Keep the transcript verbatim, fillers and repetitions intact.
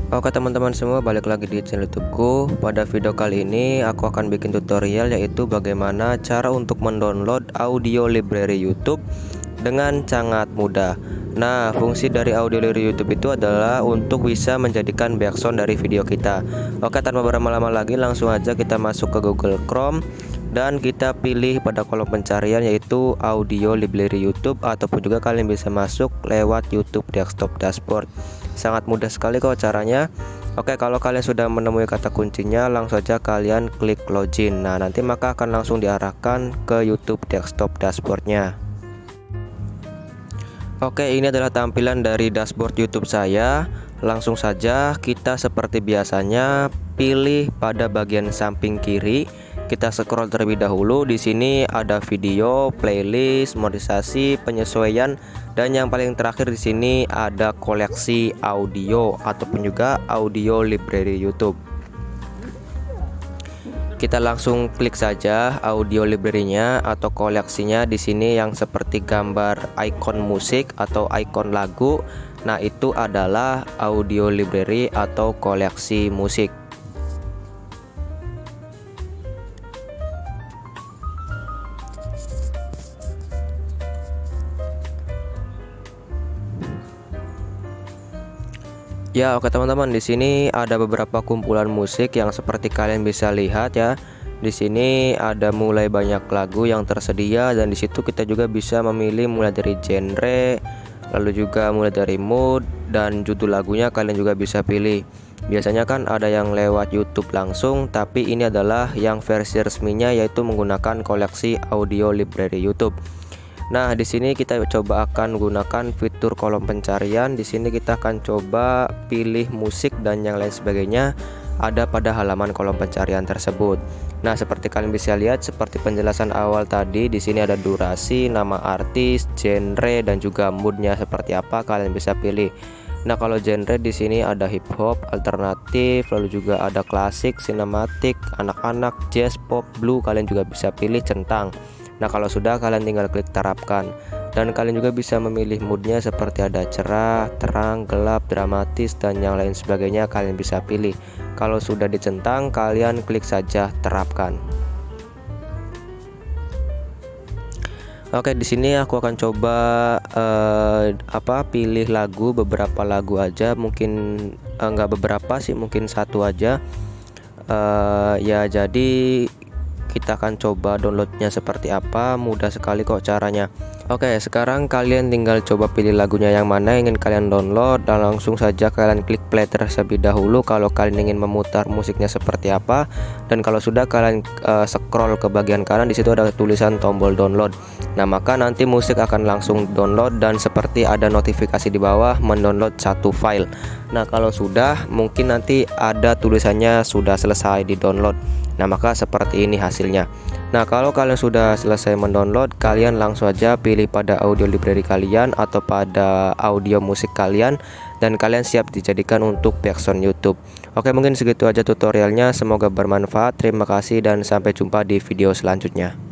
Oke teman-teman semua, balik lagi di channel YouTubeku. Pada video kali ini aku akan bikin tutorial, yaitu bagaimana cara untuk mendownload audio library YouTube dengan sangat mudah. Nah, fungsi dari audio library YouTube itu adalah untuk bisa menjadikan background dari video kita. Oke, tanpa berlama-lama lagi, langsung aja kita masuk ke Google Chrome dan kita pilih pada kolom pencarian yaitu audio library YouTube, ataupun juga kalian bisa masuk lewat YouTube Desktop Dashboard. Sangat mudah sekali kok caranya. Oke, kalau kalian sudah menemui kata kuncinya, langsung saja kalian klik login. Nah, nanti maka akan langsung diarahkan ke YouTube Desktop Dashboardnya. Oke, ini adalah tampilan dari dashboard YouTube saya. Langsung saja kita seperti biasanya pilih pada bagian samping kiri. Kita scroll terlebih dahulu. Di sini ada video, playlist, monetisasi, penyesuaian, dan yang paling terakhir di sini ada koleksi audio ataupun juga audio library YouTube. Kita langsung klik saja audio library-nya atau koleksinya di sini yang seperti gambar icon musik atau icon lagu. Nah, itu adalah audio library atau koleksi musik. Ya, oke teman-teman, di sini ada beberapa kumpulan musik yang seperti kalian bisa lihat ya. Di sini ada mulai banyak lagu yang tersedia, dan di situ kita juga bisa memilih mulai dari genre, lalu juga mulai dari mood, dan judul lagunya kalian juga bisa pilih. Biasanya kan ada yang lewat YouTube langsung, tapi ini adalah yang versi resminya, yaitu menggunakan koleksi audio library YouTube. Nah, di sini kita coba akan gunakan fitur kolom pencarian. Di sini kita akan coba pilih musik dan yang lain sebagainya ada pada halaman kolom pencarian tersebut. Nah, seperti kalian bisa lihat, seperti penjelasan awal tadi, di sini ada durasi, nama artis, genre, dan juga moodnya seperti apa kalian bisa pilih. Nah, kalau genre di sini ada hip hop, alternatif, lalu juga ada klasik, sinematik, anak-anak, jazz, pop, blue, kalian juga bisa pilih centang. Nah, kalau sudah, kalian tinggal klik terapkan, dan kalian juga bisa memilih moodnya seperti ada cerah, terang, gelap, dramatis, dan yang lain sebagainya kalian bisa pilih. Kalau sudah dicentang, kalian klik saja terapkan. Oke, di sini aku akan coba eh, apa pilih lagu, beberapa lagu aja, mungkin eh, nggak beberapa sih, mungkin satu aja. Eh, ya jadi kita akan coba downloadnya seperti apa. Mudah sekali kok caranya. Oke, sekarang kalian tinggal coba pilih lagunya yang mana yang ingin kalian download, dan langsung saja kalian klik play terlebih dahulu kalau kalian ingin memutar musiknya seperti apa. Dan kalau sudah, kalian uh, scroll ke bagian kanan, di situ ada tulisan tombol download. Nah, maka nanti musik akan langsung download, dan seperti ada notifikasi di bawah mendownload satu file. Nah, kalau sudah, mungkin nanti ada tulisannya sudah selesai di download. Nah, maka seperti ini hasilnya. Nah, kalau kalian sudah selesai mendownload, kalian langsung aja pilih pada audio library kalian atau pada audio musik kalian, dan kalian siap dijadikan untuk background YouTube. Oke, mungkin segitu aja tutorialnya. Semoga bermanfaat. Terima kasih dan sampai jumpa di video selanjutnya.